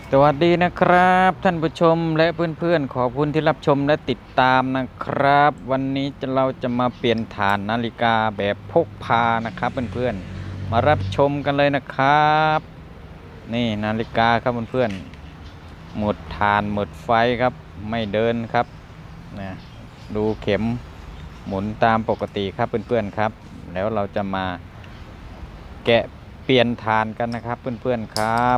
สวัสดีนะครับท่านผู้ชมและเพื่อนๆขอบคุณที่รับชมและติดตามนะครับวันนี้เราจะมาเปลี่ยนฐานนาฬิกาแบบพกพานะครับเพื่อนๆมารับชมกันเลยนะครับนี่นาฬิกาครับเพื่อนๆหมดฐานหมดไฟครับไม่เดินครับนะดูเข็มหมุนตามปกติครับเพื่อนๆครับแล้วเราจะมาแกะเปลี่ยนฐานกันนะครับเพื่อนๆครับ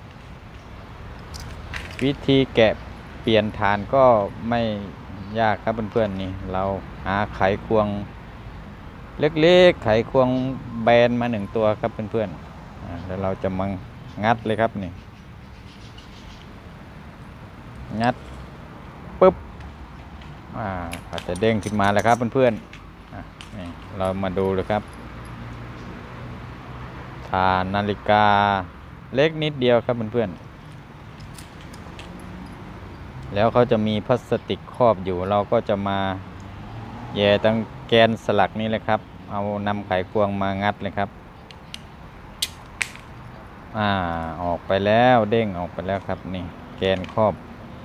วิธีแกะเปลี่ยนฐานก็ไม่ยากครับเพื่อนๆนี่เราหาไขควงเล็กๆไขควงแบนมา1 ตัวครับเพื่อนๆแล้วเราจะมางัดเลยครับนี่งัดปุ๊บอาจจะเด้งขึ้นมาแล้วครับเพื่อนๆนี่เรามาดูเลยครับฐานนาฬิกาเล็กนิดเดียวครับเพื่อนๆแล้วเขาจะมีพลาสติกครอบอยู่เราก็จะมาแย่ตั้งแกนสลักนี้เลยครับเอานำไขควงมางัดเลยครับออกไปแล้วเด้งออกไปแล้วครับนี่แกนครอบ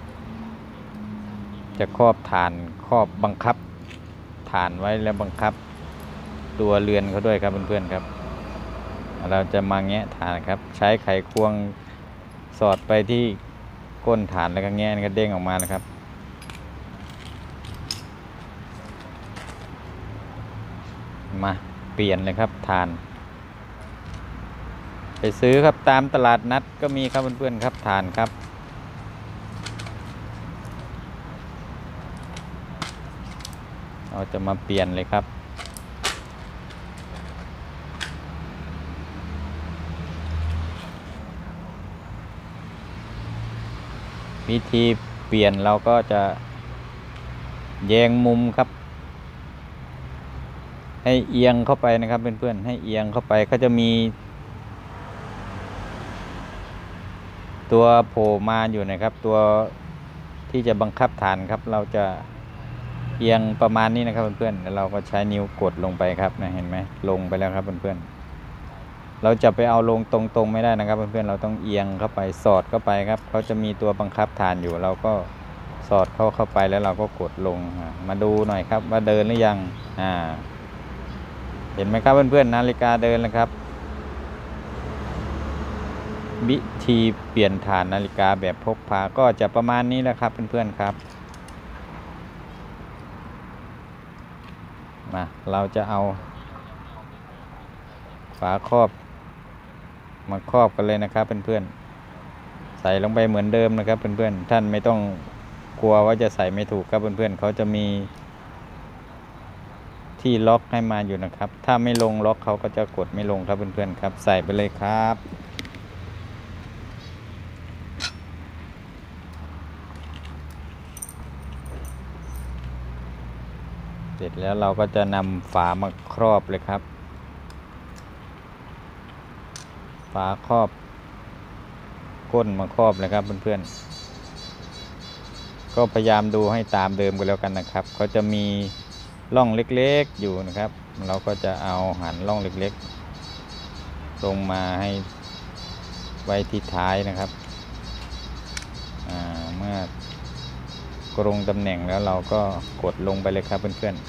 จะครอบฐานครอบบังคับฐานไว้แล้วบังคับตัวเรือนเขาด้วยครับเพื่อนๆครับเราจะมาแงะฐานครับใช้ไขควงสอดไปที่ก้นฐานแล้วก็แงะก็เด้งออกมาแล้วครับมาเปลี่ยนเลยครับฐานไปซื้อครับตามตลาดนัดก็มีครับเพื่อนๆครับฐานครับเราจะมาเปลี่ยนเลยครับวิธีเปลี่ยนเราก็จะแยงมุมครับให้เอียงเข้าไปนะครับเพื่อนๆให้เอียงเข้าไปก็จะมีตัวโผล่มาอยู่นะครับตัวที่จะบังคับฐานครับเราจะเอียงประมาณนี้นะครับเพื่อนๆแล้วเราก็ใช้นิ้วกดลงไปครับนะเห็นไหมลงไปแล้วครับเพื่อนๆเราจะไปเอาลงตรงๆไม่ได้นะครับเพื่อนๆเราต้องเอียงเข้าไปสอดเข้าไปครับเขาจะมีตัวบังคับฐานอยู่เราก็สอดเข้าไปแล้วเราก็กดลงมาดูหน่อยครับว่าเดินหรือยังเห็นไหมครับเพื่อนๆนาฬิกาเดินแล้วครับวิธีเปลี่ยนฐานนาฬิกาแบบพกพาก็จะประมาณนี้แหละครับเพื่อนๆครับมาเราจะเอาฝาครอบมาครอบกันเลยนะครับเพื่อนๆใส่ลงไปเหมือนเดิมนะครับเพื่อนๆท่านไม่ต้องกลัวว่าจะใส่ไม่ถูกครับเพื่อนๆเขาจะมีที่ล็อกให้มาอยู่นะครับถ้าไม่ลงล็อกเขาก็จะกดไม่ลงครับเพื่อนๆครับใส่ไปเลยครับเสร็จแล้วเราก็จะนำฝามาครอบเลยครับฝาครอบก้นมาครอบเลยครับเพื่อนๆก็พยายามดูให้ตามเดิมกันแล้วกันนะครับเขาจะมีร่องเล็กๆอยู่นะครับเราก็จะเอาหันร่องเล็กๆลงมาให้ไว้ที่ท้ายนะครับเมื่อกรงตำแหน่งแล้วเราก็กดลงไปเลยครับเพื่อน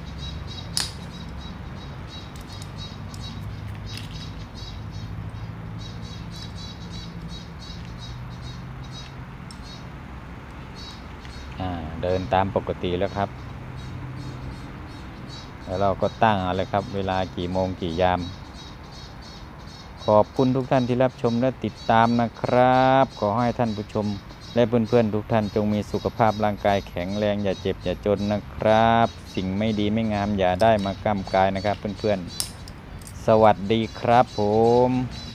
ๆเดินตามปกติแล้วครับแล้วเราก็ตั้งเอาเลยครับเวลากี่โมงกี่ยามขอบคุณทุกท่านที่รับชมและติดตามนะครับขอให้ท่านผู้ชมและเพื่อนๆทุกท่านจงมีสุขภาพร่างกายแข็งแรงอย่าเจ็บอย่าจนนะครับสิ่งไม่ดีไม่งามอย่าได้มาก้ำกายนะครับเพื่อนๆสวัสดีครับผม